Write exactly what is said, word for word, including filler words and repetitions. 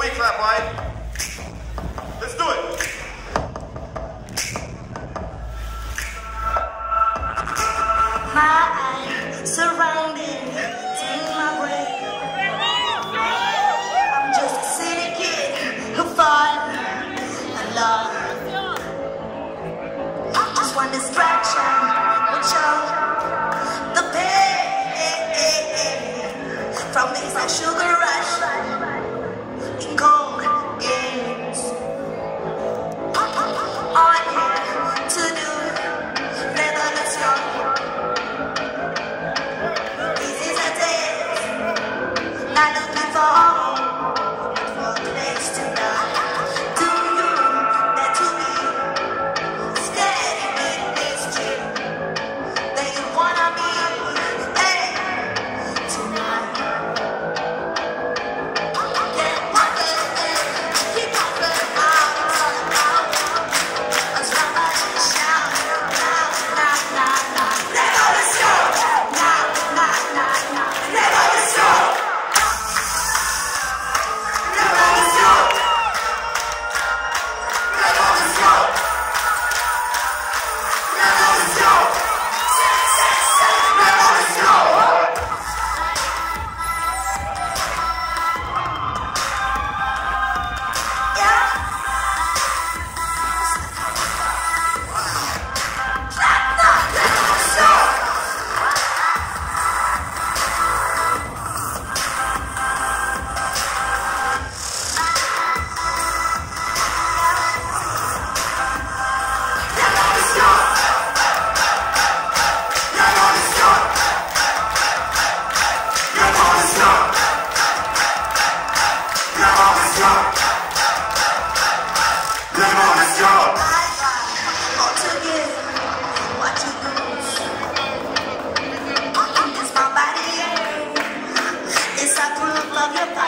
belly clap, Wyatt. Let's do it. My eyes surrounded, take my breath. I'm just a city kid who fought and lost. Just one distraction would show the pain from these like sugar rush in cold games. All I'm here to do, never let go. Not looking for home, but for a place to love. Do you dare to be scared in this trip that you wanna be? Hey, tonight. Get pocket, keep pocket out, out. Somebody shout, now, now, now, now. Let go the show, now, now, now, now. Let go the show. It's a proof of your power.